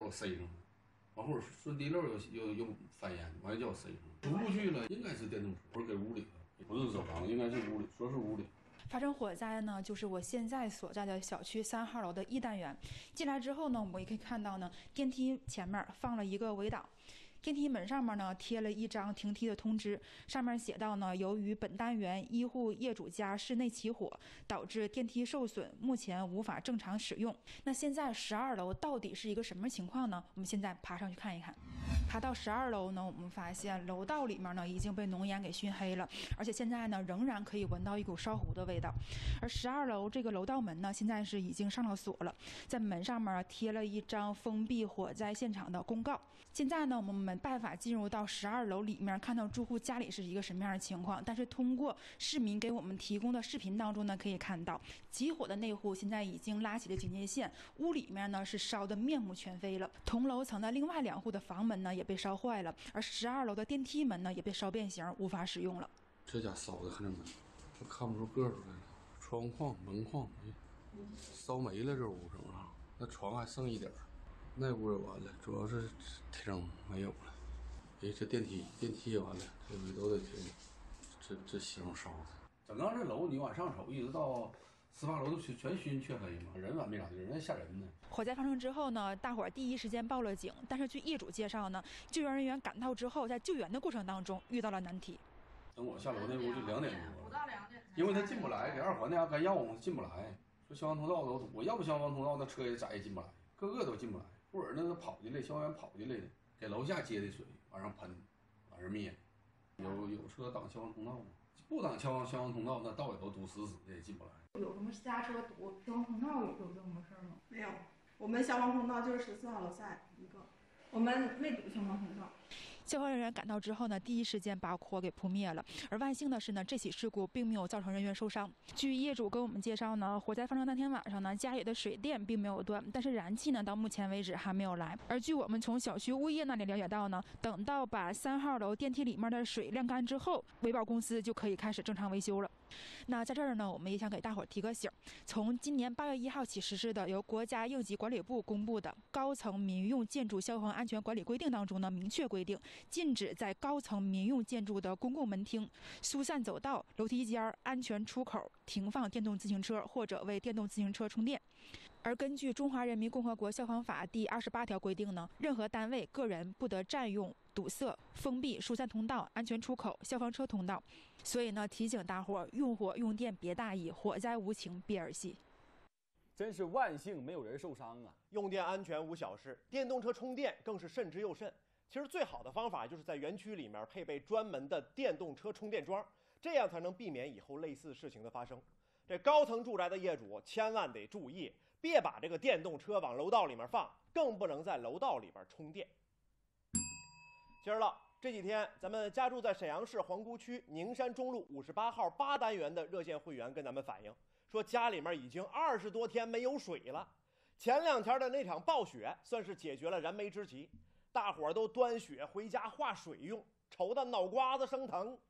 我塞上了，完后顺地漏又翻烟，完又叫我塞上了，出不去了，应该是电动车，不是给屋里的，不是走廊，应该是屋里，说是屋里。 发生火灾呢，就是我现在所在的小区3号楼的1单元。进来之后呢，我们也可以看到呢，电梯前面放了一个围挡。电梯门上面呢贴了一张停梯的通知，上面写道呢，由于本单元一户业主家室内起火，导致电梯受损，目前无法正常使用。那现在12楼到底是一个什么情况呢？我们现在爬上去看一看。爬到12楼呢，我们发现楼道里面呢已经被浓烟给熏黑了，而且现在呢仍然可以闻到一股烧糊的味道。而12楼这个楼道门呢，现在是已经上了锁了，在门上面贴了一张封闭火灾现场的公告。现在呢，我们没办法进入到12楼里面看到住户家里是一个什么样的情况，但是通过市民给我们提供的视频当中呢，可以看到起火的那户现在已经拉起了警戒线，屋里面呢是烧得面目全非了。同楼层的另外2户的房门呢也被烧坏了，而12楼的电梯门呢也被烧变形，无法使用了。 这家烧的看着没，都看不出个出来了，窗框、门框，烧没了这屋是不是？那床还剩一点，那屋也完了，主要是厅没有了。哎，这电梯也完了，这回都得停。这星烧的，整个这楼你往上瞅，一直到18楼都全熏黢黑嘛，人完没咋地，人吓人呢。 火灾发生之后呢，大伙儿第一时间报了警，但是据业主介绍呢，救援人员赶到之后，在救援的过程当中遇到了难题。 等我下楼那屋就2点多， 不到2点， 因为他进不来，给2环那该要我进不来，说消防通道都堵，我要不消防通道，那车也咋也进不来，个都进不来，或者那个跑进来，消防员跑进来的，给楼下接的水往上喷，往上灭。有车挡消防通道吗？不挡消防通道，那道也都堵死的，也进不来。 有什么私家车堵消防通道有这么事吗？ 没有，我们消防通道就是14号楼下一个，我们没堵消防通道。 消防人员赶到之后呢，第一时间把火给扑灭了。而万幸的是呢，这起事故并没有造成人员受伤。据业主跟我们介绍呢，火灾发生当天晚上呢，家里的水电并没有断，但是燃气呢，到目前为止还没有来。而据我们从小区物业那里了解到呢，等到把3号楼电梯里面的水晾干之后，维保公司就可以开始正常维修了。那在这儿呢，我们也想给大伙儿提个醒，从今年8月1号起实施的由国家应急管理部公布的《高层民用建筑消防安全管理规定》当中呢，明确规定，禁止在高层民用建筑的公共门厅、疏散走道、楼梯间、安全出口停放电动自行车或者为电动自行车充电。而根据《中华人民共和国消防法》第28条规定呢，任何单位、个人不得占用、堵塞、封闭疏散通道、安全出口、消防车通道。所以呢，提醒大伙儿用火用电别大意，火灾无情别儿戏。 真是万幸没有人受伤啊！ 用电安全无小事，电动车充电更是慎之又慎。其实最好的方法就是在园区里面配备专门的电动车充电桩，这样才能避免以后类似事情的发生。这高层住宅的业主千万得注意，别把这个电动车往楼道里面放，更不能在楼道里边充电。今儿了，这几天咱们家住在沈阳市皇姑区宁山中路58号8单元的热线会员跟咱们反映，说家里面已经20多天没有水了。前2天的那场暴雪算是解决了燃眉之急，大伙儿都端雪回家化水用，愁得脑瓜子生疼。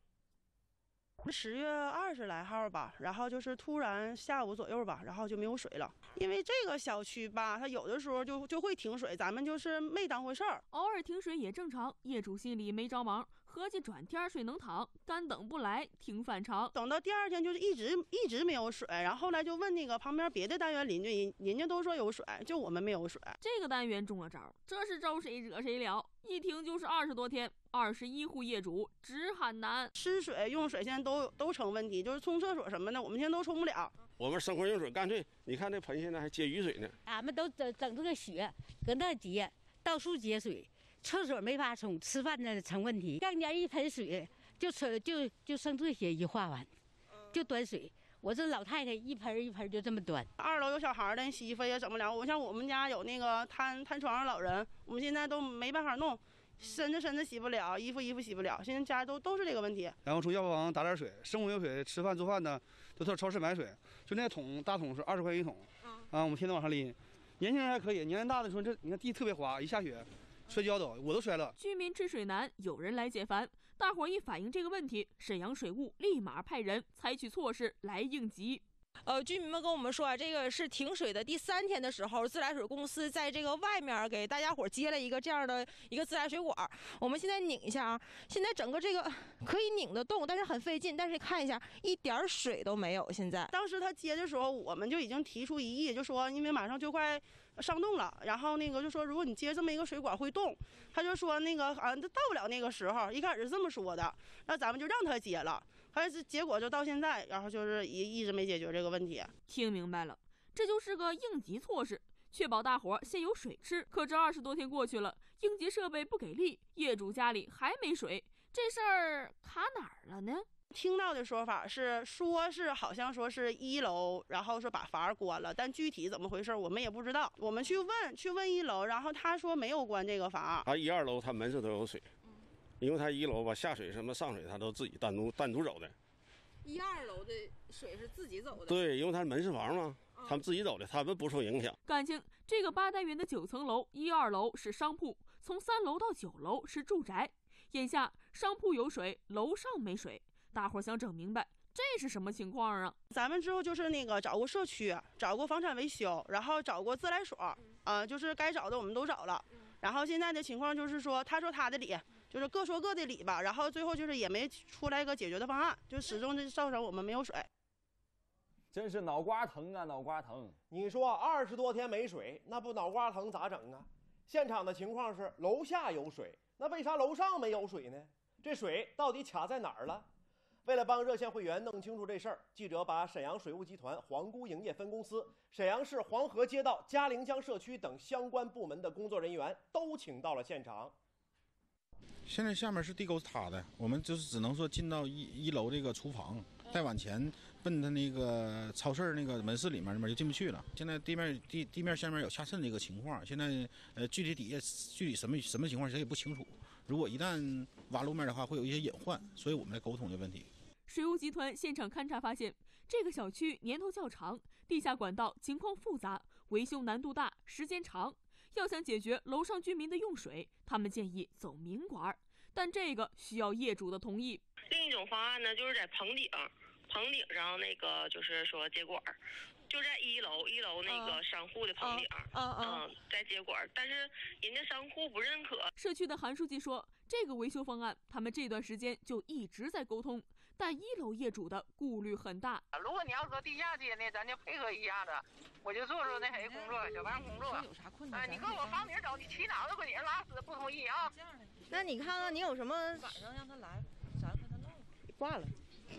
10月20来号吧，然后就是突然下午左右吧，然后就没有水了。因为这个小区吧，它有的时候就会停水，咱们就是没当回事儿。 偶尔停水也正常，业主心里没着忙，合计转天水能淌，干等不来挺反常。 等到第2天就是一直没有水，然后后来就问那个旁边别的单元邻居，人家都说有水，就我们没有水。 这个单元中了招，这是招谁惹谁了？一停就是20多天，21户业主直喊难， 吃水用水现在都成问题，就是冲厕所什么的，我们现在都冲不了。 我们生活用水干脆，你看这盆现在还接雨水呢。 俺们都整这个雪，搁那接，到处接水，厕所没法冲，吃饭那成问题。刚年一盆水就剩这些一化完，就端水。我这老太太一盆一盆就这么端。 2楼有小孩的，洗衣服也整不了。像我们家有那个瘫床上老人，我们现在都没办法弄，身子洗不了，衣服洗不了，现在家都是这个问题。 然后从药房打点水，生活用水，吃饭做饭的都到超市买水，就那大桶是20块一桶，啊，我们天天往上拎。年轻人还可以，年龄大的说这你看地特别滑，一下雪摔跤都，我都摔了。 居民吃水难，有人来解烦。大伙一反映这个问题，沈阳水务立马派人采取措施来应急。 居民们跟我们说啊，这个是停水的第3天的时候，自来水公司在这个外面给大家伙接了一个这样的一个自来水管。我们现在拧一下啊，现在整个这个可以拧得动，但是很费劲。但是看一下，一点水都没有。现在当时他接的时候，我们就已经提出异议，就说因为马上就快上冻了，然后那个就说如果你接这么一个水管会冻，他就说那个到不了那个时候，一开始是这么说的，那咱们就让他接了。但是结果就到现在，然后就是一直没解决这个问题。 听明白了，这就是个应急措施，确保大伙先有水吃。可这20多天过去了，应急设备不给力，业主家里还没水，这事儿卡哪儿了呢？ 听到的说法是好像说是1楼，然后说把阀关了，但具体怎么回事我们也不知道。我们去问1楼，然后他说没有关这个阀。 他1、2楼他门上都有水。因为他1楼吧，下水什么上水，他都自己单独走的。 1、2楼的水是自己走的。 对，因为他是门市房嘛，他们自己走的，他们不受影响。 感情这个8单元的9层楼，1、2楼是商铺，从3楼到9楼是住宅。眼下商铺有水，楼上没水，大伙想整明白这是什么情况啊？ 咱们之后就是那个找过社区，找过房产维修，然后找过自来水，就是该找的我们都找了。然后现在的情况就是说，他说他的理。就是各说各的理吧，然后最后就是也没出来一个解决的方案，就始终就造成我们没有水。 真是脑瓜疼啊，脑瓜疼！ 你说20多天没水，那不脑瓜疼咋整啊？现场的情况是楼下有水，那为啥楼上没有水呢？这水到底卡在哪儿了？为了帮热线会员弄清楚这事儿，记者把沈阳水务集团皇姑营业分公司、沈阳市黄河街道嘉陵江社区等相关部门的工作人员都请到了现场。 现在下面是地沟塌的，我们就是只能说进到一楼这个厨房，再往前奔他那个超市那个门市里面就进不去了。现在地面下面有下渗这个情况，现在具体什么情况谁也不清楚。如果一旦挖路面的话，会有一些隐患，所以我们来沟通这问题。 水务集团现场勘查发现，这个小区年头较长，地下管道情况复杂，维修难度大，时间长。要想解决楼上居民的用水，他们建议走明管，但这个需要业主的同意。 另一种方案呢，就是在棚顶上那个就是说接管，就在一楼那个商户的棚顶，在接管，但是人家商户不认可。 社区的韩书记说，这个维修方案他们这段时间就一直在沟通，但1楼业主的顾虑很大。 如果你要搁地下接呢，咱就配合一下子，我就做那谁工作，小办工作。有啥困难？你跟我房顶走，你起脑袋给你拉屎，不同意啊？ 那你看看你有什么？ 晚上让他来，咱跟他弄。 挂了。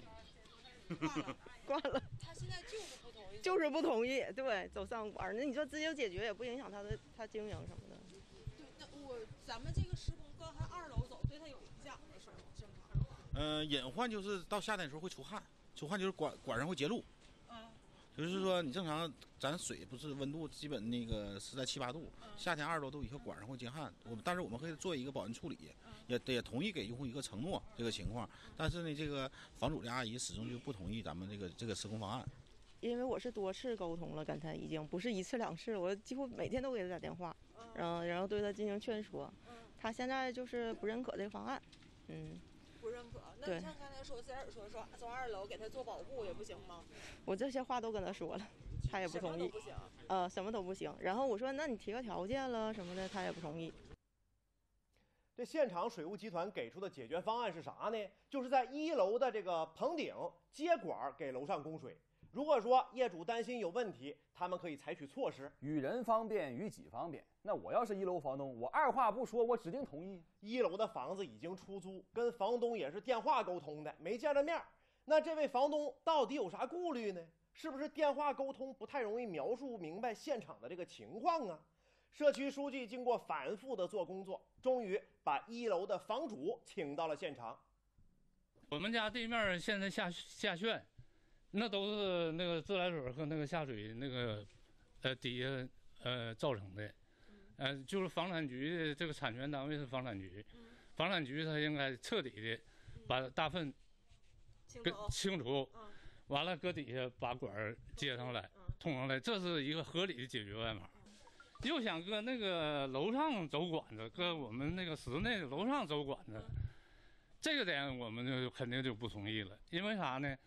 挂了。 他现在就是不同意。 就是不同意，对，走上管。那你说直接解决也不影响他经营什么的。 对，那咱们这个施工跟他2楼走，对他有影响的是吗？正常。 隐患就是到夏天的时候会出汗就是管上会结露。就是说你正常咱水不是温度基本那个是在7、8度，夏天20多度以后管上会结汗。但是我们会做一个保温处理，也同意给用户一个承诺这个情况。但是呢，这个房主的阿姨始终就不同意咱们这个施工方案。 因为我是多次沟通了，跟他已经不是1次2次，我几乎每天都给他打电话，然后对他进行劝说。他现在就是不认可这个方案， 不认可。那你像刚才说自来水说从2楼给他做保护也不行吗？ 我这些话都跟他说了，他也不同意。 什么都不行。 什么都不行。然后我说，那你提个条件了什么的，他也不同意。 这现场水务集团给出的解决方案是啥呢？就是在1楼的这个棚顶接管给楼上供水。如果说业主担心有问题，他们可以采取措施。 与人方便，与己方便。那我要是1楼房东，我2话不说，我指定同意。 1楼的房子已经出租，跟房东也是电话沟通的，没见着面。那这位房东到底有啥顾虑呢？是不是电话沟通不太容易描述明白现场的这个情况啊？社区书记经过反复的做工作，终于把1楼的房主请到了现场。 我们家对面现在下漩。那都是那个自来水和那个下水那个底下造成的，就是房产局的这个产权单位是房产局，房产局它应该彻底的把大粪清除，完了搁底下把管接上来通上来，这是一个合理的解决办法。又想搁那个楼上走管子，搁我们那个室内的楼上走管子，这个点我们就肯定就不同意了，因为啥呢？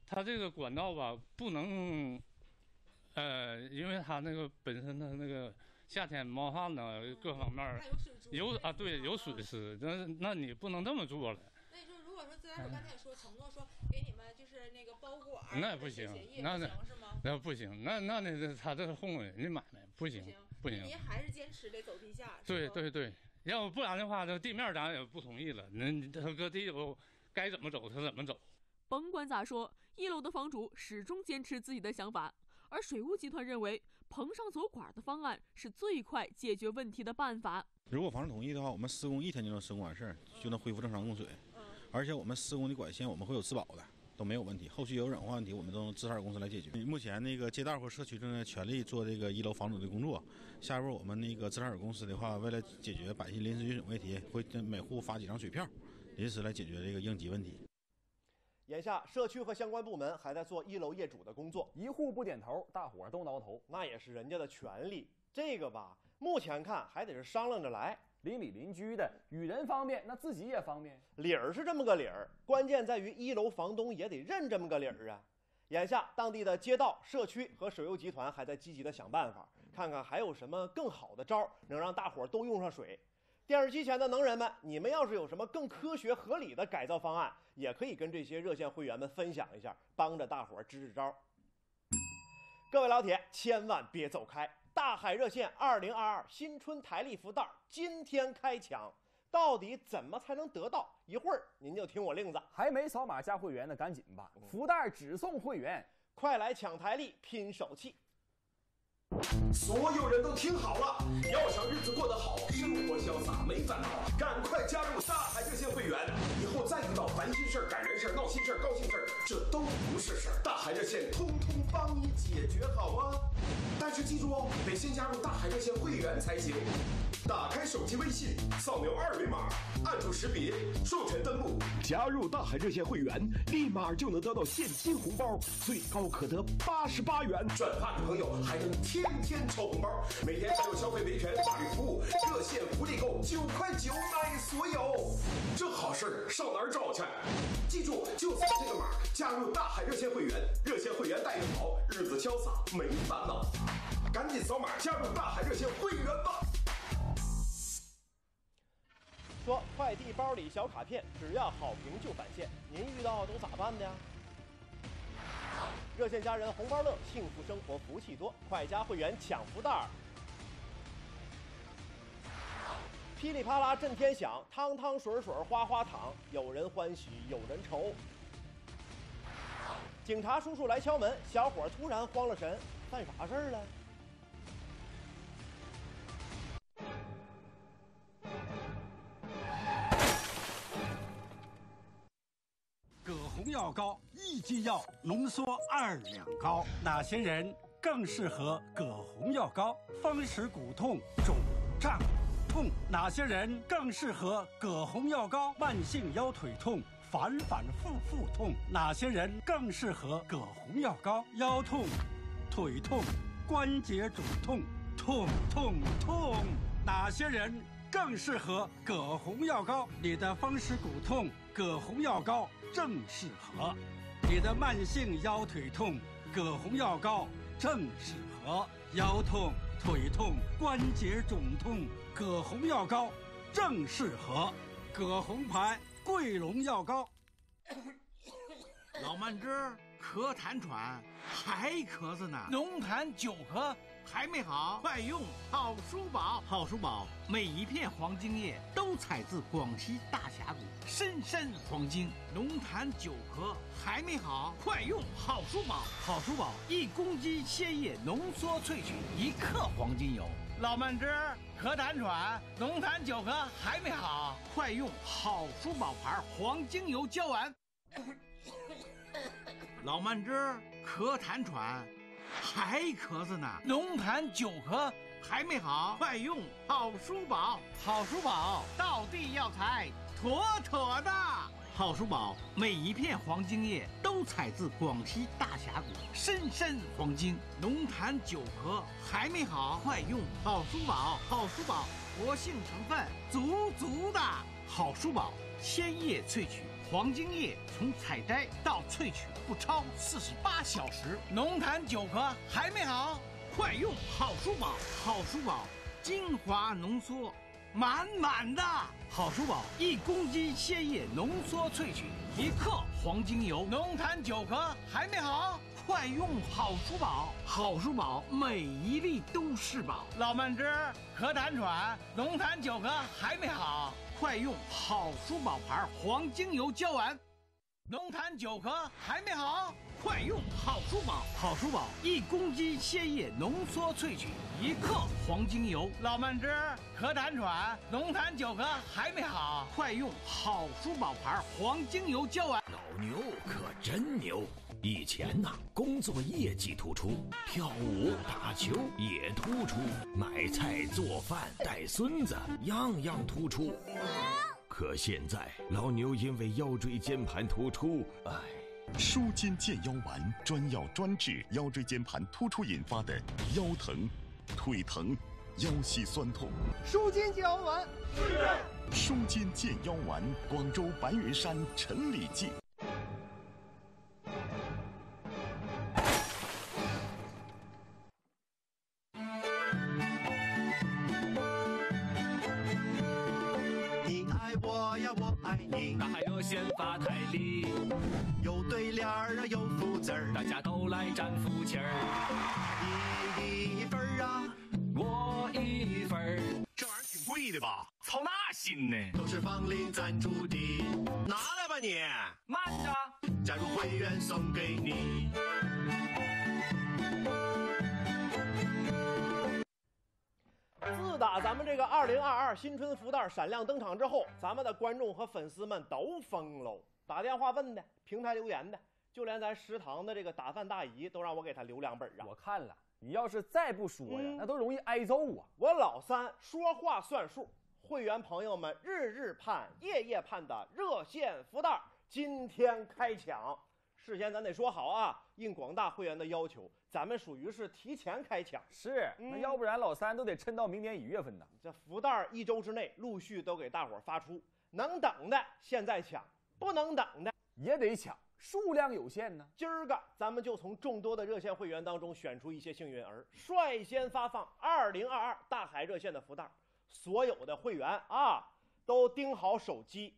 它这个管道吧不能，因为它那个本身它那个夏天冒汗呢，各方面对有损失，那你不能这么做了。 那你说，如果说自来水刚才也说承诺说给你们就是那个包裹， 那不行，那不行，那他这是哄人家买卖，不行。 您还是坚持得走地下。 对，要不然的话，这地面咱也不同意了。他搁地楼该怎么走他怎么走。 甭管咋说，1楼的房主始终坚持自己的想法，而水务集团认为棚上走管的方案是最快解决问题的办法。 如果房主同意的话，我们施工1天就能施工完事儿，就能恢复正常供水。而且我们施工的管线我们会有质保的，都没有问题。后续有软化问题，我们都用自来水公司来解决。目前那个街道和社区正在全力做这个1楼房主的工作。下一步我们那个自来水公司的话，为了解决百姓临时用水问题，会给每户发几张水票，临时来解决这个应急问题。 眼下，社区和相关部门还在做1楼业主的工作， 一户不点头，大伙儿都挠头， 那也是人家的权利。这个吧，目前看还得是商量着来。 邻里邻居的，与人方便，那自己也方便。 理儿是这么个理儿，关键在于1楼房东也得认这么个理儿啊。眼下，当地的街道、社区和水务集团还在积极的想办法，看看还有什么更好的招能让大伙儿都用上水。电视机前的能人们，你们要是有什么更科学合理的改造方案，也可以跟这些热线会员们分享一下，帮着大伙儿支招。各位老铁，千万别走开！大海热线2022新春台历福袋今天开抢，到底怎么才能得到？一会儿您就听我令子。 还没扫码加会员的赶紧吧，福袋只送会员， 快来抢台历拼手气！ 所有人都听好了，要想日子过得好，生活潇洒没烦恼，赶快加入大海热线会员，以后再遇到烦心事儿、感人事儿、闹心事儿、高兴事儿，这都不是事儿，大海热线通通帮你解决好啊！但是记住哦，得先加入大海热线会员才行。打开手机微信，扫描2维码，按住识别，授权登录，加入大海热线会员，立马就能得到现金红包，最高可得88元。转发给朋友，还能天天抽红包，每天还有消费维权、法律服务、热线福利购，9块9买所有。这好事上哪儿找去？记住，就扫这个码，加入大海热线会员，热线会员待遇好，日子潇洒没烦恼。赶紧扫码加入大海热线会员吧！ 说快递包里小卡片，只要好评就返现，您遇到都咋办的呀？热线家人红包乐，幸福生活福气多，快加会员抢福袋。噼里啪啦震天响，汤汤水水花花淌，有人欢喜有人愁。警察叔叔来敲门，小伙突然慌了神，犯啥事儿了？ 葛洪药膏1剂药浓缩2两膏，哪些人更适合葛洪药膏？风湿骨痛、肿胀痛，哪些人更适合葛洪药膏？慢性腰腿痛、反反复复痛，哪些人更适合葛洪药膏？腰痛、腿痛、关节肿痛，痛痛痛，哪些人更适合葛洪药膏？你的风湿骨痛，葛洪药膏正适合；你的慢性腰腿痛，葛洪药膏正适合；腰痛、腿痛、关节肿痛，葛洪药膏正适合。葛洪牌桂龙药膏。 老慢支、咳痰喘，还咳嗽呢。龙痰久咳还没好，快用好舒宝。好舒宝每一片黄精液都采自广西大峡谷深山黄精。龙痰久咳还没好，快用好舒宝。好舒宝1公斤鲜液浓缩萃取1克黄精油。老慢支、咳痰喘、龙痰久咳还没好，快用好舒宝牌黄精油胶丸。老慢支、咳痰喘还咳嗽呢，龙痰久咳还没好，快用好舒宝。好舒宝道地药材，妥妥的。好舒宝每一片黄精液都采自广西大峡谷深山黄精。龙痰久咳还没好，快用好舒宝。好舒宝活性成分足足的。好舒宝鲜液萃取黄金叶从采摘到萃取不超48小时。龙潭9壳还没好，快用好舒宝！好舒宝精华浓缩，满满的好舒宝1公斤鲜叶浓缩萃取1克黄精油。龙潭9壳还没好，快用好舒宝！好舒宝每一粒都是宝。老慢支、咳痰喘，龙潭9壳还没好，快用好舒宝牌黄精油胶丸。龙潭9壳还没好，快用好舒宝！好舒宝1公斤鲜叶浓缩萃取1克黄精油。老慢支、咳痰喘，龙潭9壳还没好，快用好舒宝牌黄精油胶丸。 老牛可真牛！以前呐，工作业绩突出，跳舞、打球也突出，买菜、做饭、带孙子样样突出。可现在老牛因为腰椎间盘突出， 舒筋健腰丸专药专治腰椎间盘突出引发的腰疼、腿疼、腰膝酸痛。 舒筋健腰丸， 舒筋健腰丸，广州白云山陈李记。 那还有先发台历， 有对联儿啊，有福字儿， 大家都来沾福气儿。 一份儿啊， 我1份儿。 这玩意儿挺贵的吧？操那心呢？都是房林赞助的，拿来吧你。 慢着， 加入会员送给你。 自打咱们这个2022新春福袋闪亮登场之后，咱们的观众和粉丝们都疯喽，打电话问的，平台留言的，就连咱食堂的这个打饭大姨都让我给她留2本啊。 我看了，你要是再不说呀，那都容易挨揍啊。 我老三说话算数，会员朋友们日日盼、夜夜盼的热线福袋今天开抢。事先咱得说好啊，应广大会员的要求，咱们属于是提前开抢。 是，那要不然老三都得抻到明年1月份呢。 这福袋1周之内陆续都给大伙发出，能等的现在抢，不能等的也得抢，数量有限呢。 今儿个咱们就从众多的热线会员当中选出一些幸运儿，率先发放2022大海热线的福袋。所有的会员啊，都盯好手机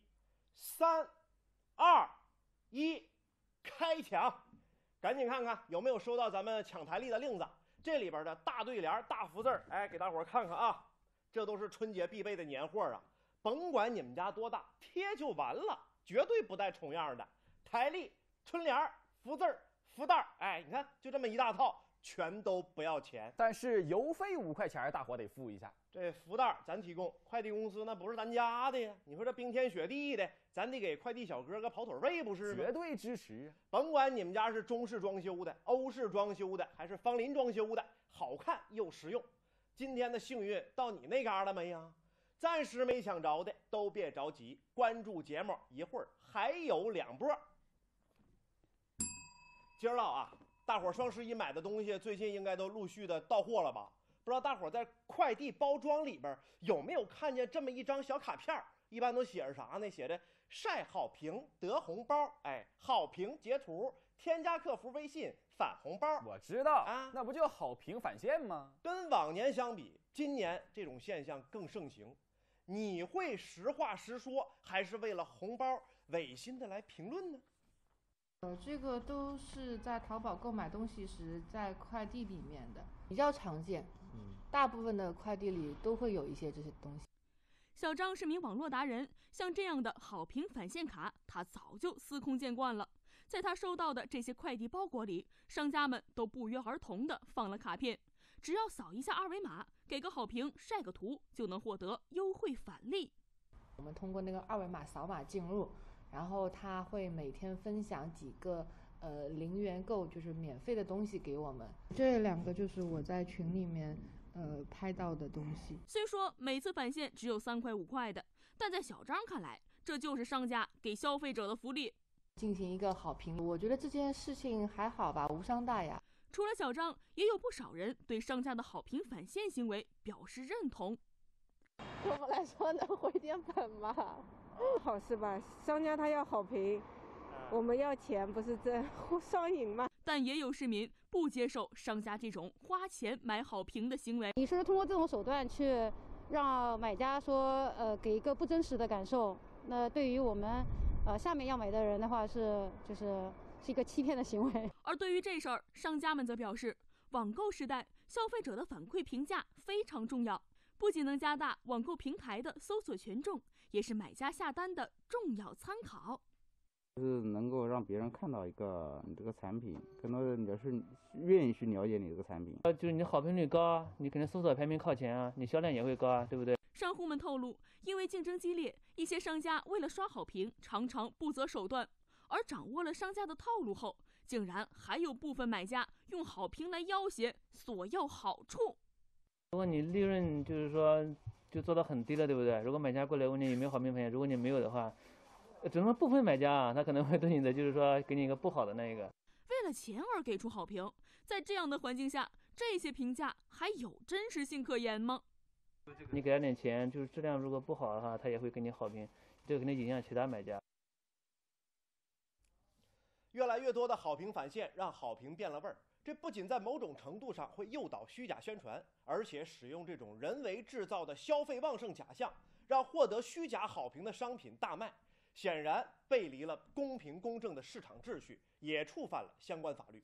，3、2、1。开抢，赶紧看看有没有收到咱们抢台历的令子，这里边的大对联、大福字，给大伙看看啊，这都是春节必备的年货啊，甭管你们家多大，贴就完了，绝对不带重样的。台历、春联、福字、福袋，你看就这么一大套，全都不要钱， 但是邮费5块钱，大伙得付一下。 这福袋咱提供，快递公司那不是咱家的呀。你说这冰天雪地的，咱得给快递小哥个跑腿费，不是吗？ 绝对支持啊！ 甭管你们家是中式装修的、欧式装修的，还是芳林装修的，好看又实用。今天的幸运到你那嘎了没呀？暂时没抢着的都别着急，关注节目，一会儿还有2波。今儿啊，大伙双11买的东西，最近应该都陆续的到货了吧？不知道大伙在快递包装里边有没有看见这么一张小卡片？一般都写着啥呢？写着晒好评得红包，好评截图，添加客服微信返红包。 我知道啊，那不就好评返现吗？ 跟往年相比，今年这种现象更盛行。你会实话实说，还是为了红包违心的来评论呢？ 这个都是在淘宝购买东西时在快递里面的，比较常见。大部分的快递里都会有一些这些东西。 小张是名网络达人，像这样的好评返现卡，他早就司空见惯了。在他收到的这些快递包裹里，商家们都不约而同地放了卡片，只要扫一下2维码，给个好评，晒个图，就能获得优惠返利。 我们通过那个2维码扫码进入，然后他会每天分享几个0元购，就是免费的东西给我们。这2个就是我在群里面拍到的东西。 虽说每次返现只有3块5块的，但在小张看来，这就是商家给消费者的福利。 进行一个好评，我觉得这件事情还好吧，无伤大雅。 除了小张，也有不少人对商家的好评返现行为表示认同。 对我们来说能回点本吗？ 好事吧？商家他要好评，我们要钱，不是这双赢吗？ 但也有市民不接受商家这种花钱买好评的行为。 你是通过这种手段去让买家说给一个不真实的感受，那对于我们下面要买的人的话是一个欺骗的行为。 而对于这事儿，商家们则表示，网购时代消费者的反馈评价非常重要，不仅能加大网购平台的搜索权重，也是买家下单的重要参考。 就是能够让别人看到一个你这个产品，更多的你是愿意去了解你这个产品。 就是你好评率高啊，你肯定搜索排名靠前啊，你销量也会高啊，对不对？ 商户们透露，因为竞争激烈，一些商家为了刷好评，常常不择手段。而掌握了商家的套路后，竟然还有部分买家用好评来要挟，索要好处。 如果你利润就是说就做到很低了，对不对？如果买家过来问你有没有好评返现，如果你没有的话，只能部分买家啊，他可能会对你的就是说给你一个不好的那一个。 为了钱而给出好评，在这样的环境下，这些评价还有真实性可言吗？ 你给他点钱，就是质量如果不好的话，他也会给你好评，这个肯定影响其他买家。 越来越多的好评返现让好评变了味儿，这不仅在某种程度上会诱导虚假宣传，而且使用这种人为制造的消费旺盛假象，让获得虚假好评的商品大卖，显然背离了公平公正的市场秩序，也触犯了相关法律。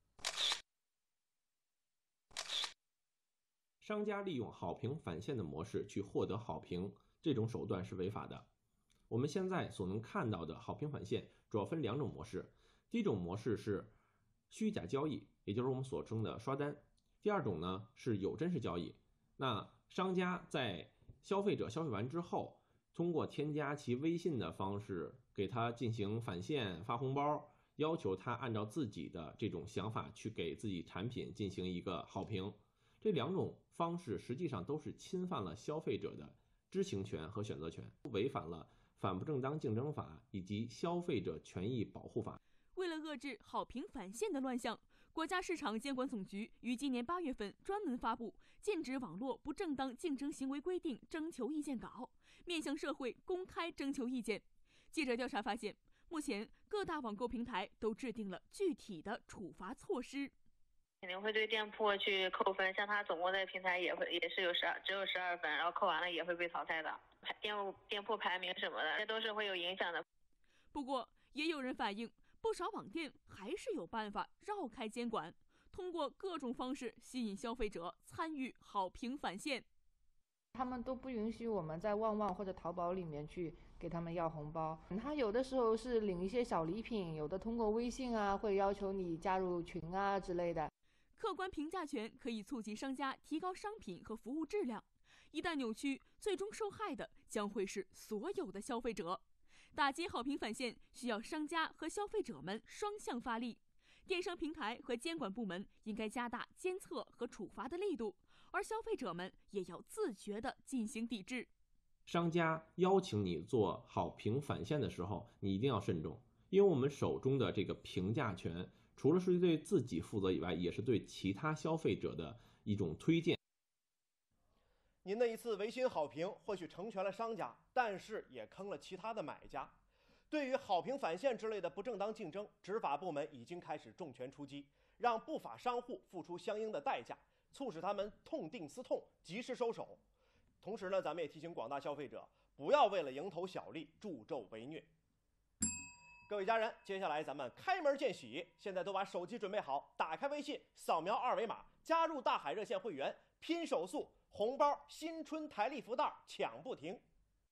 商家利用好评返现的模式去获得好评，这种手段是违法的。我们现在所能看到的好评返现主要分两种模式，第一种模式是虚假交易，也就是我们所称的刷单；第二种呢是有真实交易。那商家在消费者消费完之后，通过添加其微信的方式给他进行返现、发红包，要求他按照自己的这种想法去给自己产品进行一个好评。这两种方式实际上都是侵犯了消费者的知情权和选择权，违反了反不正当竞争法以及消费者权益保护法。 为了遏制好评返现的乱象，国家市场监管总局于今年8月份专门发布《禁止网络不正当竞争行为规定》征求意见稿，面向社会公开征求意见。记者调查发现，目前各大网购平台都制定了具体的处罚措施。 肯定会对店铺去扣分，像他总共在平台也是只有12分，然后扣完了也会被淘汰的。店铺排名什么的，这都是会有影响的。 不过，也有人反映，不少网店还是有办法绕开监管，通过各种方式吸引消费者参与好评返现。 他们都不允许我们在旺旺或者淘宝里面去给他们要红包，他有的时候是领一些小礼品，有的通过微信啊，会要求你加入群啊之类的。 客观评价权可以促进商家提高商品和服务质量，一旦扭曲，最终受害的将会是所有的消费者。打击好评返现需要商家和消费者们双向发力，电商平台和监管部门应该加大监测和处罚的力度，而消费者们也要自觉地进行抵制。 商家邀请你做好评返现的时候，你一定要慎重，因为我们手中的这个评价权除了是对自己负责以外，也是对其他消费者的一种推荐。 您的一次违心好评或许成全了商家，但是也坑了其他的买家。对于好评返现之类的不正当竞争，执法部门已经开始重拳出击，让不法商户付出相应的代价，促使他们痛定思痛，及时收手。同时呢，咱们也提醒广大消费者，不要为了蝇头小利助纣为虐。各位家人，接下来咱们开门见喜，现在都把手机准备好，打开微信，扫描2维码，加入大海热线会员，拼手速，红包、新春台历福袋抢不停。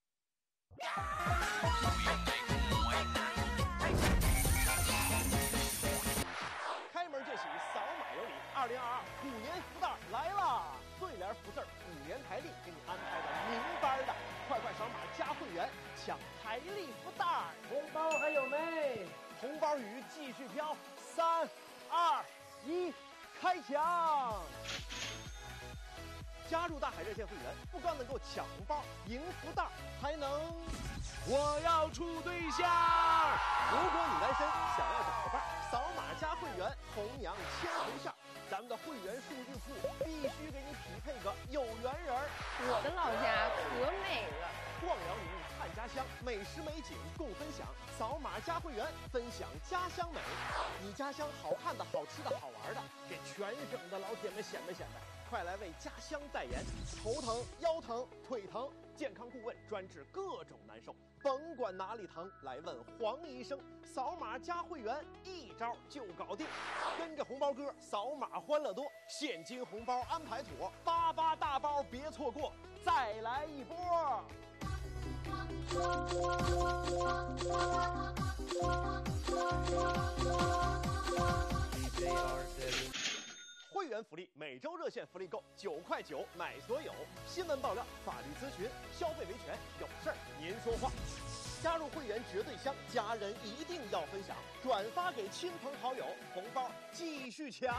开门见喜，扫码有礼，2022虎年福袋来啦！对联福字虎年台历给你安排的明白的，快扫码加会员，抢台历福袋。红包还有没？红包雨继续飘，3、2、1，开抢！加入大海热线会员，不光能够抢红包、赢福袋，还能我要处对象。如果你单身，想要找个伴，扫码加会员，红娘牵红线。咱们的会员数据库必须给你匹配个有缘人。 我的老家可美了， 逛辽宁看家乡，美食美景共分享。扫码加会员，分享家乡美。你家乡好看的、好吃的、好玩的，给全省的老铁们显摆显摆。快来为家乡代言！头疼、腰疼、腿疼，健康顾问专治各种难受，甭管哪里疼，来问黄医生。扫码加会员，一招就搞定。跟着红包哥扫码欢乐多，现金红包安排妥，88大包别错过，再来一波！会员福利，每周热线福利购9块9买所有，新闻爆料、法律咨询、消费维权，有事儿您说话。加入会员绝对香，家人一定要分享，转发给亲朋好友，红包继续抢。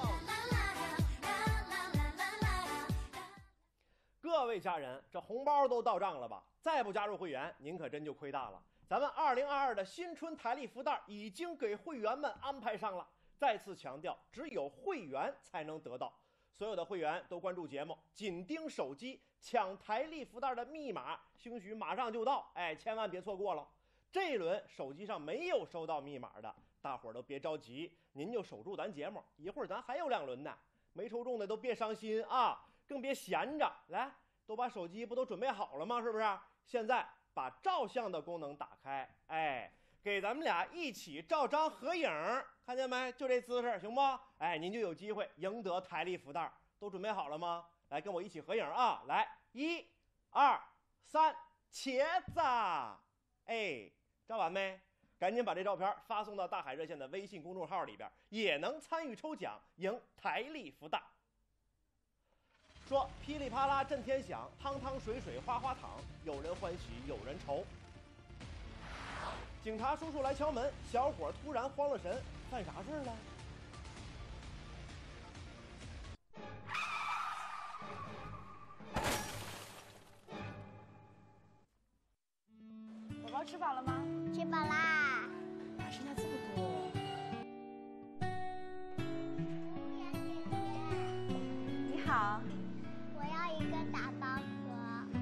各位家人，这红包都到账了吧？再不加入会员，您可真就亏大了。咱们2022的新春台历福袋已经给会员们安排上了。再次强调，只有会员才能得到。所有的会员都关注节目，紧盯手机，抢台历福袋的密码，兴许马上就到，千万别错过了。这一轮手机上没有收到密码的，大伙儿都别着急，您就守住咱节目，一会儿咱还有2轮呢。没抽中的都别伤心啊，更别闲着，来，都把手机不都准备好了吗？是不是？现在把照相的功能打开，给咱们俩一起照张合影，看见没？就这姿势，行不？您就有机会赢得台历福袋。都准备好了吗？来，跟我一起合影啊！来，1、2、3，茄子！照完没？赶紧把这照片发送到大海热线的微信公众号里边，也能参与抽奖，赢台历福袋。说噼里啪啦震天响，汤汤水水花花淌，有人欢喜有人愁。警察叔叔来敲门，小伙突然慌了神，犯啥事儿了？ 宝宝吃饱了吗？吃饱啦。哪剩下这么多？你好。我要一个打包盒。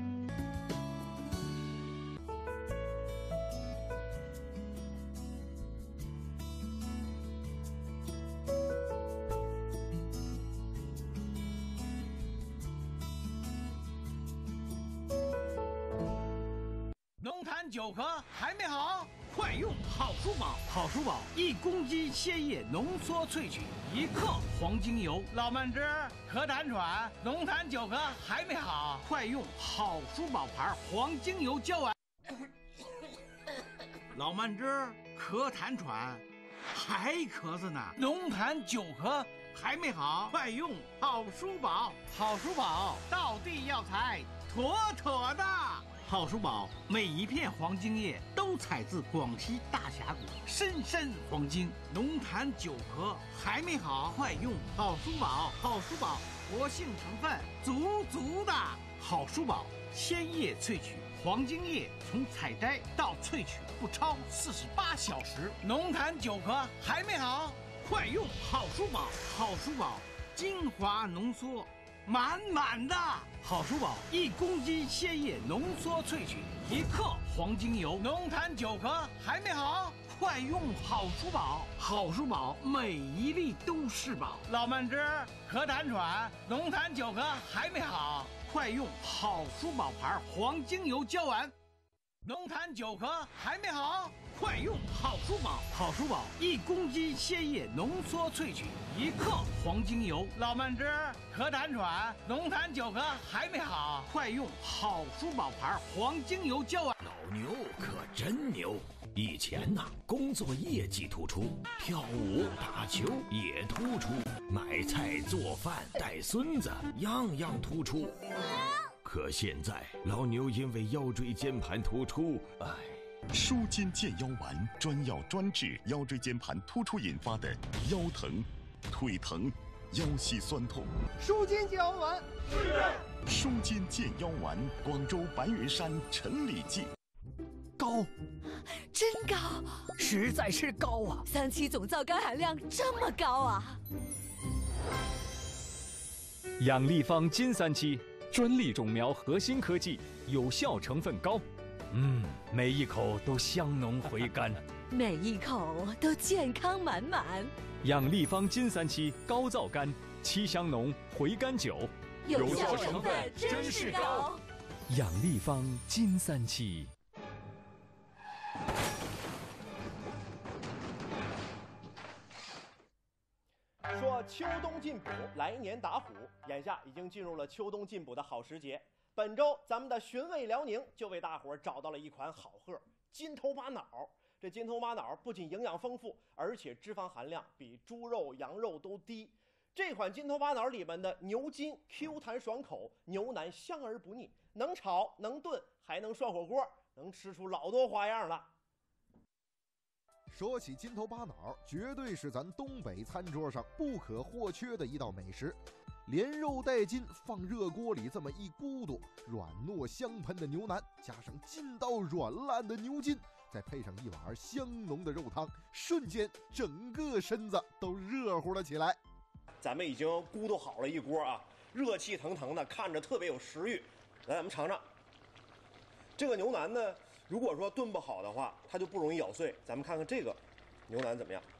龙潭9颗还没好，快用好舒宝！好舒宝1公斤鲜叶浓缩萃取1克黄精油。老慢支、咳痰喘，龙潭9颗还没好，快用好舒宝牌黄精油胶丸。老慢支、咳痰喘，还咳嗽呢，龙潭9颗还没好，快用好舒宝！好舒宝道地药材，妥妥的。好舒宝每一片黄精液都采自广西大峡谷深深黄精，龙潭9颗还没好，快用好舒宝！好舒宝活性成分足足的，好舒宝鲜叶萃取，黄精液从采摘到萃取不超48小时。龙潭9颗还没好，快用好舒宝！好舒宝精华浓缩满满的。好舒宝1公斤鲜叶浓缩萃取1克黄精油。龙潭9颗还没好，快用好舒宝！好舒宝每一粒都是宝。老慢支、咳痰喘，龙潭9颗还没好，快用好舒宝牌黄精油胶丸。龙潭9颗还没好，快用好舒宝！好舒宝1公斤鲜叶浓缩萃取1克黄精油。老慢支、咳痰喘，龙潭9颗还没好，快用好舒宝牌黄精油胶丸。 老牛可真牛！以前呐，工作业绩突出，跳舞、打球也突出，买菜、做饭、带孙子样样突出。可现在老牛因为腰椎间盘突出， 舒筋健腰丸专药专治腰椎间盘突出引发的腰疼、腿疼、腰膝酸痛。 舒筋健腰丸， 舒筋健腰丸，广州白云山陈李记。 高， 真高， 实在是高啊 ！3期总皂苷含量这么高啊！ 养立方金3期，专利种苗核心科技，有效成分高。 每一口都香浓回甘， 每一口都健康满满。 养立方金3期高皂苷，7香浓回甘酒， 有效成分真是高。 养立方金3期。 说秋冬进补，来年打虎，眼下已经进入了秋冬进补的好时节。本周咱们的寻味辽宁就为大伙儿找到了一款好货——金头巴脑。这金头巴脑不仅营养丰富，而且脂肪含量比猪肉、羊肉都低。这款金头巴脑里面的牛筋 Q 弹爽口，牛腩香而不腻，能炒能炖，还能涮火锅，能吃出老多花样了。 说起金头巴脑，绝对是咱东北餐桌上不可或缺的一道美食。连肉带筋放热锅里这么一咕嘟，软糯香喷的牛腩加上筋道软烂的牛筋，再配上一碗香浓的肉汤，瞬间整个身子都热乎了起来。 咱们已经咕嘟好了一锅啊，热气腾腾的，看着特别有食欲。来，咱们尝尝这个牛腩呢。如果说炖不好的话，它就不容易咬碎。咱们看看这个牛腩怎么样？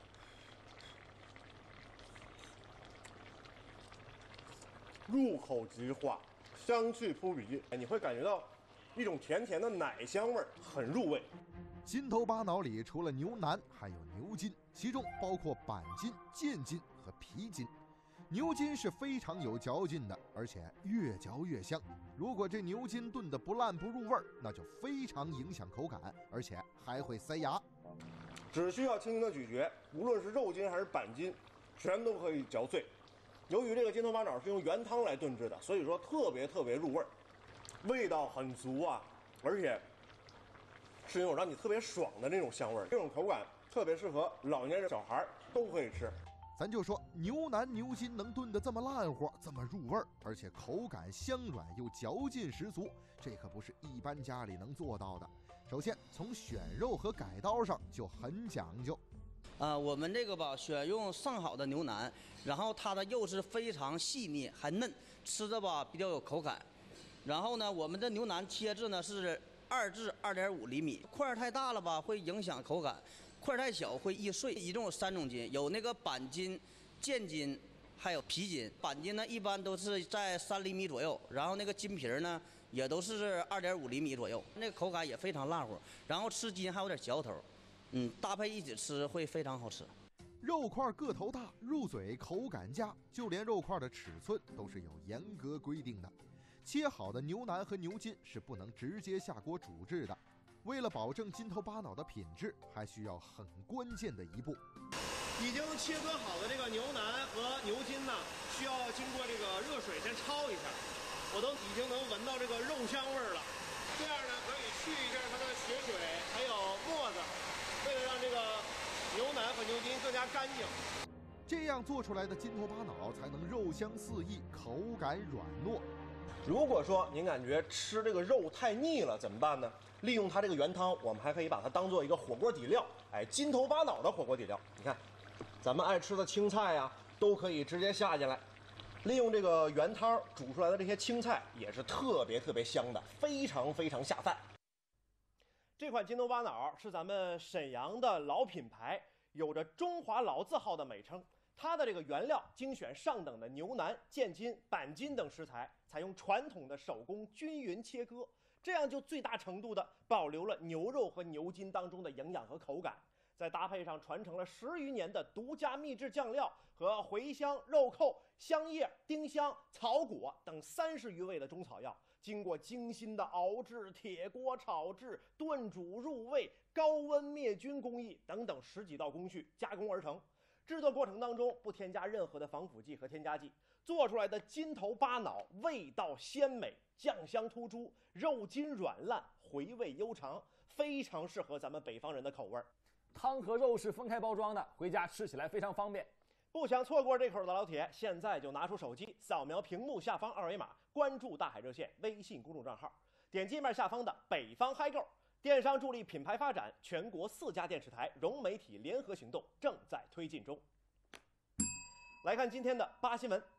入口即化，香气扑鼻，你会感觉到一种甜甜的奶香味，很入味。 金头巴脑里除了牛腩，还有牛筋，其中包括板筋、腱筋和皮筋。牛筋是非常有嚼劲的，而且越嚼越香。如果这牛筋炖得不烂不入味儿，那就非常影响口感，而且还会塞牙。 只需要轻轻的咀嚼，无论是肉筋还是板筋，全都可以嚼碎。由于这个金头巴脑是用原汤来炖制的，所以说特别入味儿，味道很足啊，而且是那种让你特别爽的那种香味儿。这种口感特别适合老年人、小孩都可以吃。 咱就说牛腩牛筋能炖得这么烂乎，这么入味儿，而且口感香软又嚼劲十足，这可不是一般家里能做到的。首先从选肉和改刀上就很讲究。 我们这个吧，选用上好的牛腩，然后它的肉是非常细腻还嫩，吃着吧比较有口感。然后呢，我们的牛腩切制呢是2至2.5厘米，块太大了吧会影响口感，块太小会易碎。一共有3种筋，有那个板筋、腱筋，还有皮筋。板筋呢一般都是在3厘米左右，然后那个筋皮呢也都是2.5厘米左右，那个口感也非常辣乎，然后吃筋还有点嚼头。搭配一起吃会非常好吃。 肉块个头大，入嘴口感佳，就连肉块的尺寸都是有严格规定的。切好的牛腩和牛筋是不能直接下锅煮制的。为了保证金头巴脑的品质，还需要很关键的一步。 已经切割好的这个牛腩和牛筋呢，需要经过这个热水先焯一下，我都已经能闻到这个肉香味了。这样呢，可以去一下它的血水还有沫子。为了让这个牛腩和牛筋更加干净， 这样做出来的金头巴脑才能肉香四溢，口感软糯。 如果说您感觉吃这个肉太腻了，怎么办呢？利用它这个原汤，我们还可以把它当做一个火锅底料。金头巴脑的火锅底料，你看，咱们爱吃的青菜呀，都可以直接下进来。利用这个原汤煮出来的这些青菜，也是特别香的，非常下饭。这款金头巴脑是咱们沈阳的老品牌，有着中华老字号的美称。它的这个原料精选上等的牛腩、腱筋、板筋等食材，采用传统的手工均匀切割，这样就最大程度的保留了牛肉和牛筋当中的营养和口感。再搭配上传承了10余年的独家秘制酱料和茴香、肉蔻、香叶、丁香、草果等30余味的中草药，经过精心的熬制、铁锅炒制、炖煮入味、高温灭菌工艺等等10几道工序加工而成。制作过程当中不添加任何的防腐剂和添加剂，做出来的金头巴脑味道鲜美，酱香突出，肉筋软烂，回味悠长，非常适合咱们北方人的口味。 汤和肉是分开包装的，回家吃起来非常方便。 不想错过这口的老铁，现在就拿出手机，扫描屏幕下方2维码，关注大海热线微信公众账号，点界面下方的北方嗨购，电商助力品牌发展，全国4家电视台融媒体联合行动正在推进中。来看今天的8新闻。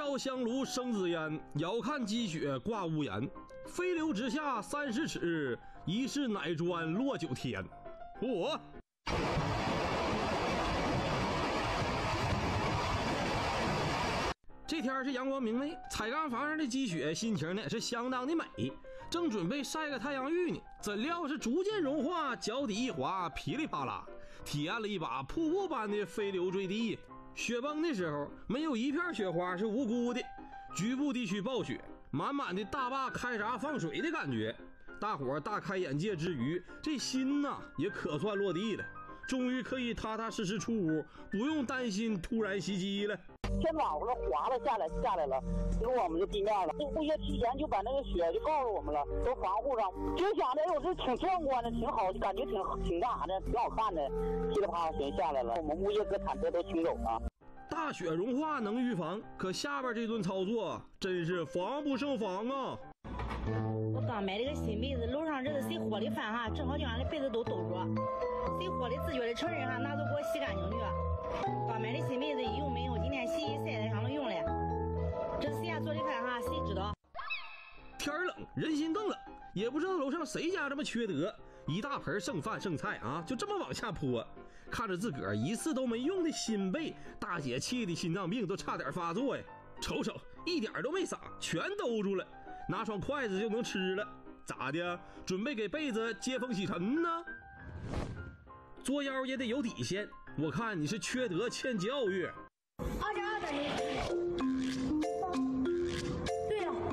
遥香炉生紫烟，遥看积雪挂屋檐。飞流直下30尺，疑是乃砖落9天。我。这天是阳光明媚，彩钢房上的积雪心情呢也是相当的美，正准备晒个太阳浴呢，怎料是逐渐融化，脚底一滑，噼里啪啦，体验了一把瀑布般的飞流坠地。雪崩的时候，没有一片雪花是无辜的，局部地区暴雪，满满的大坝开闸放水的感觉。大伙大开眼界之余，这心呐也可算落地了，终于可以踏踏实实出屋，不用担心突然袭击了。 天暖和了，滑了下来了，结果我们就地面了。物业提前就把那个雪就告诉我们了，都防护上。就想着我这挺壮观的，挺好，感觉挺干啥的，挺好看的，噼里啪啦全下来了。我们物业搁坦克都清走了。 大雪融化能预防，可下边这顿操作真是防不胜防啊！ 我刚买了个新被子，楼上这是谁火的饭哈，正好就让那被子都抖着，谁火的自觉的承认哈，拿走给我洗干净去。刚买的新被子一用没用，今天洗一晒在上头用了。这是谁家做的饭哈，谁知道？ 天冷，人心更冷，也不知道楼上谁家这么缺德，一大盆剩饭剩菜啊，就这么往下泼。看着自个儿一次都没用的新被，大姐气的心脏病都差点发作呀！瞅瞅，一点都没洒，全兜住了，拿双筷子就能吃了。咋的？准备给被子接风洗尘呢？作妖也得有底线，我看你是缺德欠教育。 2.2等于。对了。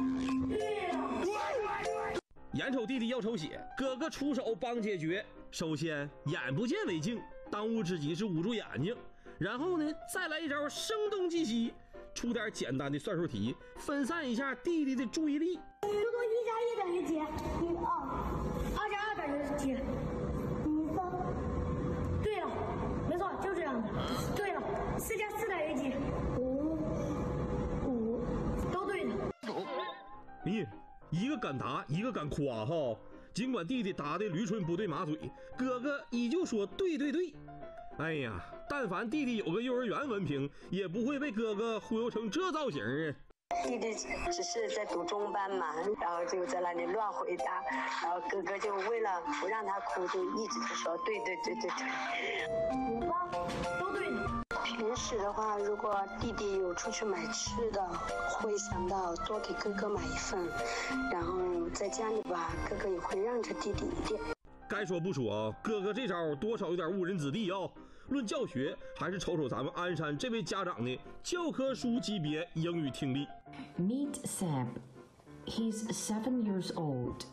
眼瞅弟弟要抽血，哥哥出手帮解决。首先眼不见为净，当务之急是捂住眼睛，然后呢再来一招声东击西，出点简单的算术题，分散一下弟弟的注意力。 如果1+1等于几？2.2等于几？对了，没错，就这样的。对了，4+4等于几？5，都对的。 咦，一个敢答，一个敢夸哈。尽管弟弟答的驴唇不对马嘴，哥哥依旧说对。哎呀，但凡弟弟有个幼儿园文凭，也不会被哥哥忽悠成这造型啊。 弟弟只是在读中班嘛，然后就在那里乱回答，然后哥哥就为了不让他哭，就一直就说对。 都对的。 平时的话，如果弟弟有出去买吃的，会想到多给哥哥买一份，然后在家里吧，哥哥也会让着弟弟一点。 该说不说啊，哥哥这招多少有点误人子弟啊。论教学，还是瞅瞅咱们鞍山这位家长的教科书级别英语听力。 Meet Seb. He's 7 years old.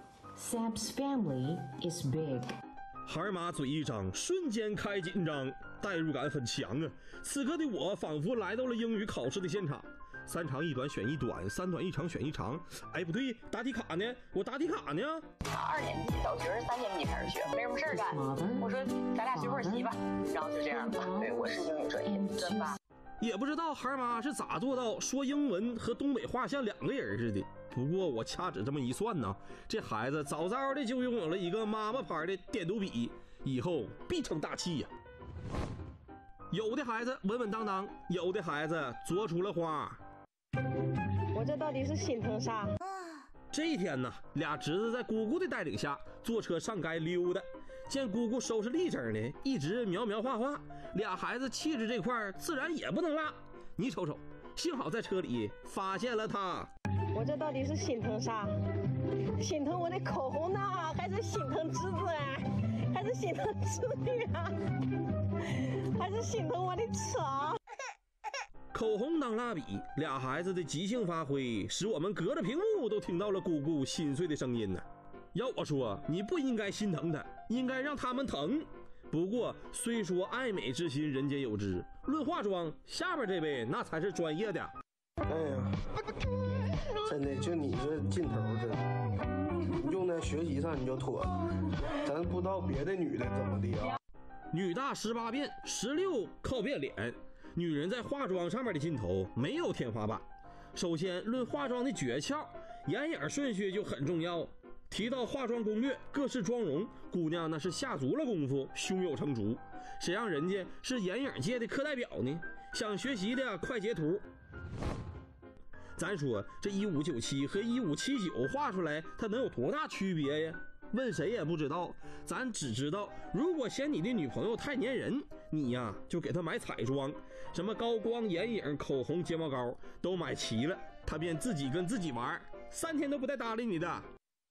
Seb's family is big. 孩儿妈嘴一张，瞬间开紧张，代入感很强啊！此刻的我仿佛来到了英语考试的现场，3长1短选1短，3短1长选1长。哎，不对，答题卡呢？我答题卡呢 ？2年级小学3年级开始学，没什么事儿干。我说咱俩学会儿习吧，然后就这样吧。对，我是英语专业，专八。 也不知道孩儿妈是咋做到说英文和东北话像2个人似的。不过我掐指这么一算呢，这孩子早早的就拥有了一个妈妈牌的点读笔，以后必成大器呀。有的孩子稳稳当当，有的孩子做出了花。 我这到底是心疼啥？ 这一天呢，俩侄子在姑姑的带领下坐车上街溜达，见姑姑收拾立正呢，一直描描画画，俩孩子气质这块自然也不能落。你瞅瞅，幸好在车里发现了他。 我这到底是心疼啥？心疼我的口红呢，还是心疼侄子啊？还是心疼侄女啊？还是心疼我的车？ 口红当蜡笔，俩孩子的即兴发挥，使我们隔着屏幕都听到了姑姑心碎的声音呢。要我说，你不应该心疼他，应该让他们疼。不过，虽说爱美之心人皆有之，论化妆，下边这位那才是专业的。 哎呀，真的，就你这劲头，这用在学习上你就妥了，咱不知道别的女的怎么的啊。 女大18变，16靠变脸。女人在化妆上面的劲头没有天花板。首先论化妆的诀窍，眼影顺序就很重要。提到化妆攻略，各式妆容，姑娘那是下足了功夫，胸有成竹。谁让人家是眼影界的课代表呢？想学习的快截图。 咱说这1597和1579画出来，它能有多大区别呀？问谁也不知道，咱只知道，如果嫌你的女朋友太粘人，你呀就给她买彩妆，什么高光、眼影、口红、睫毛膏都买齐了，她便自己跟自己玩，3天都不带搭理你的。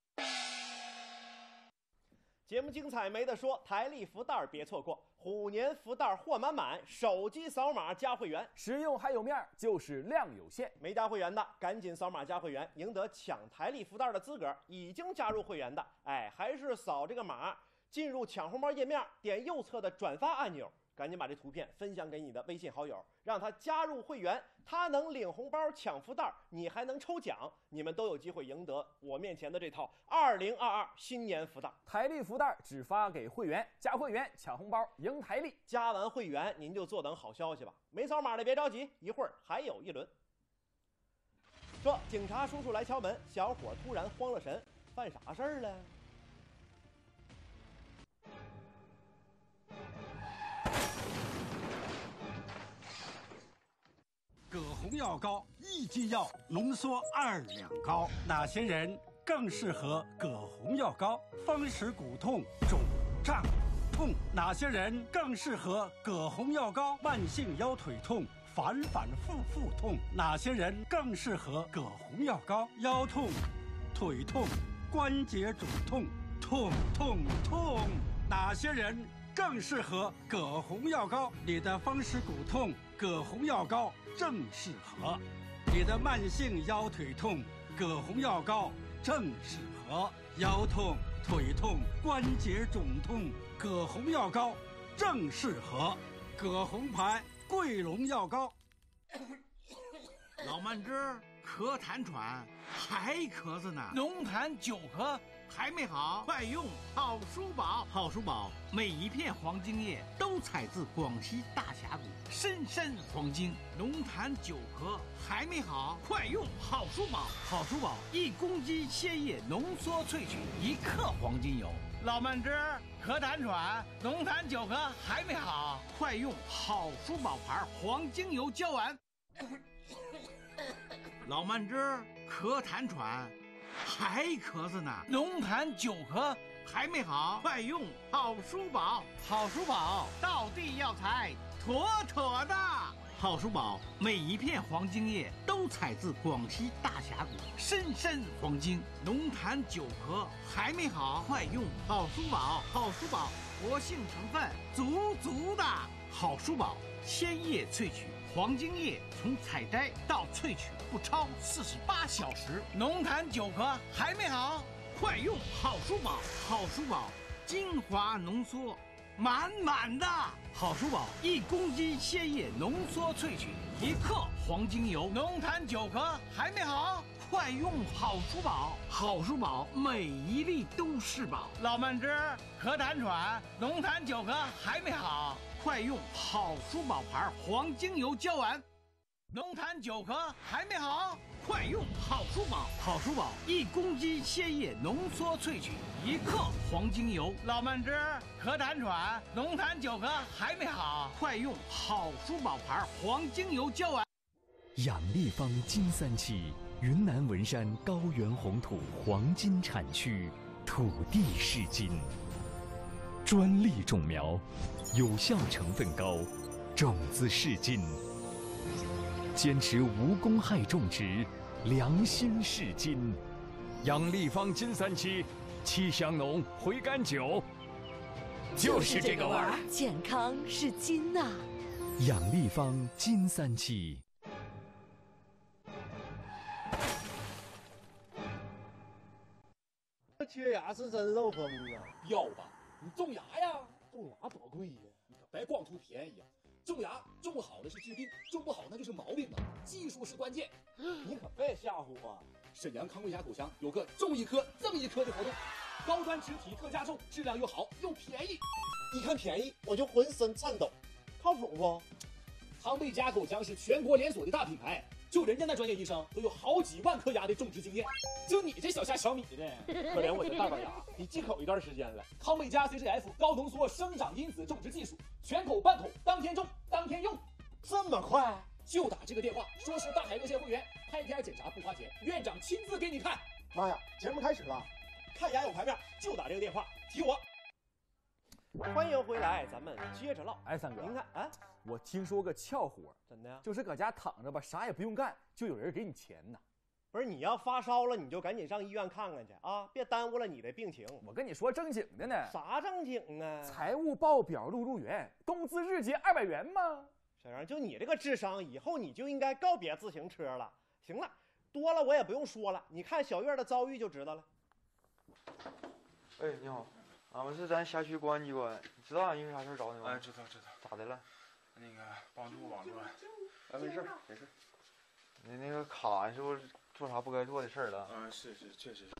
节目精彩没得说，台历福袋别错过，虎年福袋货满满，手机扫码加会员， 实用还有面，就是量有限。 没加会员的赶紧扫码加会员，赢得抢台历福袋的资格。已经加入会员的，还是扫这个码，进入抢红包页面，点右侧的转发按钮，赶紧把这图片分享给你的微信好友，让他加入会员，他能领红包抢福袋，你还能抽奖，你们都有机会赢得我面前的这套2022新年福袋。 台历福袋只发给会员，加会员抢红包赢台历。 加完会员您就坐等好消息吧，没扫码的别着急，一会儿还有一轮。说警察叔叔来敲门，小伙突然慌了神，犯啥事儿了？ 葛洪药膏1剂药浓缩2两膏，哪些人更适合葛洪药膏？风湿骨痛、肿胀痛，哪些人更适合葛洪药膏？慢性腰腿痛、反复痛，哪些人更适合葛洪药膏？腰痛、腿痛、关节肿痛，痛，哪些人更适合葛洪药膏？你的风湿骨痛，葛洪药膏正适合；你的慢性腰腿痛，葛洪药膏正适合；腰痛、腿痛、关节肿痛，葛洪药膏正适合。葛洪牌桂龙药膏。 老慢支、咳痰喘，还咳嗽呢。龙痰9颗还没好，快用好舒宝。好舒宝每一片黄精液都采自广西大峡谷深山黄精。龙痰9咳还没好，快用好舒宝。好舒宝1公斤鲜液浓缩萃取1克黄精油。老慢支、咳痰喘，龙痰9咳还没好，快用好舒宝牌黄精油胶丸。老慢支、咳痰喘，还咳嗽呢。龙痰9咳还没好，快用好舒宝。好舒宝道地药材，妥妥的。好舒宝每一片黄精液都采自广西大峡谷深山黄精。龙痰9咳还没好，快用好舒宝。好舒宝活性成分足的。好舒宝鲜液萃取，黄精液从采摘到萃取不超48小时。龙痰9咳还没好，快用好舒宝。好舒宝精华浓缩满的。好舒宝1公斤鲜液浓缩萃取1克黄精油。龙痰9咳还没好，快用好舒宝。好舒宝每一粒都是宝。老慢支、咳痰喘，龙痰9咳还没好，快用好舒宝牌黄精油胶丸。龙痰9咳还没好，快用好舒宝。好舒宝1公斤鲜液浓缩萃取1克黄精油。老慢支、咳痰喘，龙痰9咳还没好，快用好舒宝牌黄精油胶丸。 养立方金3期，云南文山高原红土黄金产区，土地是金，专利种苗，有效成分高，种子是金，坚持无公害种植，良心是金。养立方金3期，七香浓回甘酒，就是这个味儿。 健康是金呐！ 养立方金3期。 缺牙是真肉疯啊！ 要吧，你种牙呀？ 种牙多贵呀！ 你可别光图便宜呀！种牙种好的是治病，种不好那就是毛病啊！技术是关键。 你可别吓唬我！ 沈阳康卫牙口腔有个种1颗赠1颗的活动，高端植体特加重，质量又好又便宜。 一看便宜我就浑身颤抖，靠谱不？ 康卫牙口腔是全国连锁的大品牌。就人家那专业医生都有好几万颗牙的种植经验，就你这小虾小米的， 可怜我这大板牙，你忌口一段时间了。 康美加 CGF 高浓缩生长因子种植技术，全口半口，当天种当天用， 这么快？ 就打这个电话，说是大海热线会员，还天检查不花钱，院长亲自给你看。 妈呀，节目开始了，看牙有排面就打这个电话，提我。 欢迎回来，咱们接着唠。 哎，三哥， 您看啊， 我听说个俏活， 怎的呀？ 就是搁家躺着吧，啥也不用干，就有人给你钱呢。 不是，你要发烧了，你就赶紧上医院看看去啊，别耽误了你的病情。 我跟你说正经的呢。 啥正经啊？ 财务报表录入员，工资日结200元吗？ 小杨，就你这个智商，以后你就应该告别自行车了。行了，多了我也不用说了，你看小月的遭遇就知道了。 哎，你好，我是咱辖区公安机关，你知道俺因为啥事找你吗？ 哎，知道。 咋的了？ 那个帮助网络。 没事。你那个卡是不是做啥不该做的事儿了？ 是，确实是。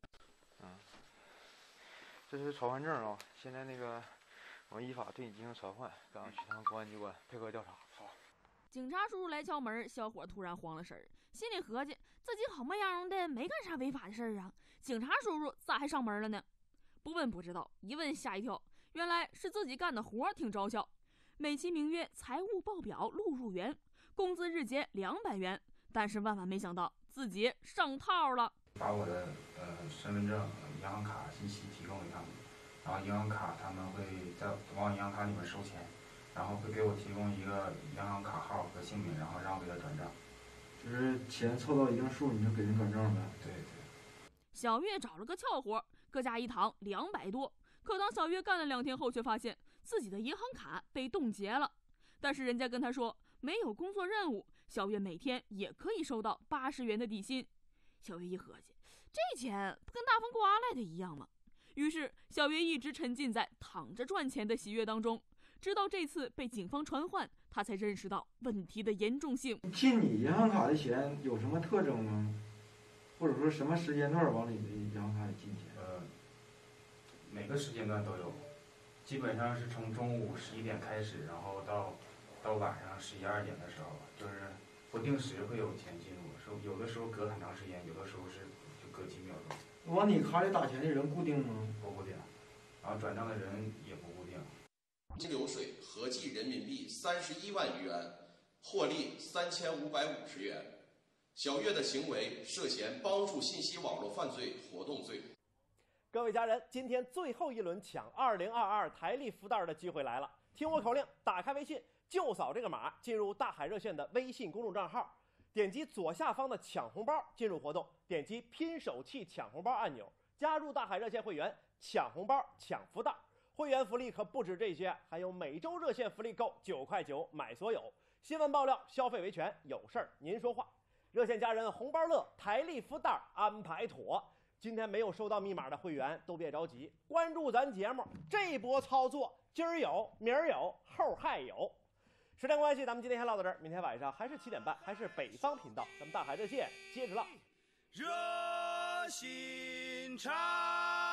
这是传唤证啊，现在那个我依法对你进行传唤，让我去趟公安机关配合调查。 好。 警察叔叔来敲门，小伙突然慌了神儿，心里合计自己好模样的没干啥违法的事儿啊，警察叔叔咋还上门了呢？不问不知道，一问吓一跳，原来是自己干的活挺招效，美其名曰财务报表录入员，工资日结200元，但是万万没想到自己上套了。 把我的身份证、银行卡信息提供给他们，然后银行卡他们会往银行卡里面收钱，然后会给我提供一个银行卡号和姓名，然后让我给他转账。 就是钱凑到一定数你就给人转账呗。 对。 小月找了个俏活，各家一堂200多。可当小月干了2天后，却发现自己的银行卡被冻结了。但是人家跟他说没有工作任务，小月每天也可以收到80元的底薪。小月一合计，这钱不跟大风刮来的一样吗？于是小月一直沉浸在躺着赚钱的喜悦当中，直到这次被警方传唤，他才认识到问题的严重性。 进你银行卡的钱有什么特征吗？或者说什么时间段往你的银行卡里进钱？ 每个时间段都有，基本上是从中午11点开始，然后到晚上11、12点的时候，就是不定时会有钱进入，有的时候隔很长时间，有的时候是就隔几秒钟。 往你卡里打钱的人固定吗？ 不固定，然后转账的人也不固定。 流水合计人民币31万余元，获利3550元。小月的行为涉嫌帮助信息网络犯罪活动罪。 各位家人，今天最后一轮抢2022台历福袋的机会来了，听我口令，打开微信就扫这个码，进入大海热线的微信公众账号，点击左下方的抢红包进入活动，点击拼手气抢红包按钮，加入大海热线会员，抢红包抢福袋。会员福利可不止这些，还有每周热线福利购9块9买所有，新闻爆料，消费维权，有事儿您说话。热线家人红包乐，台历福袋安排妥。今天没有收到密码的会员都别着急，关注咱节目，这波操作今儿有，明儿有，后还有。时间关系，咱们今天先唠到这儿，明天晚上还是7点半，还是北方频道，咱们大海热线接着唠。 热心肠。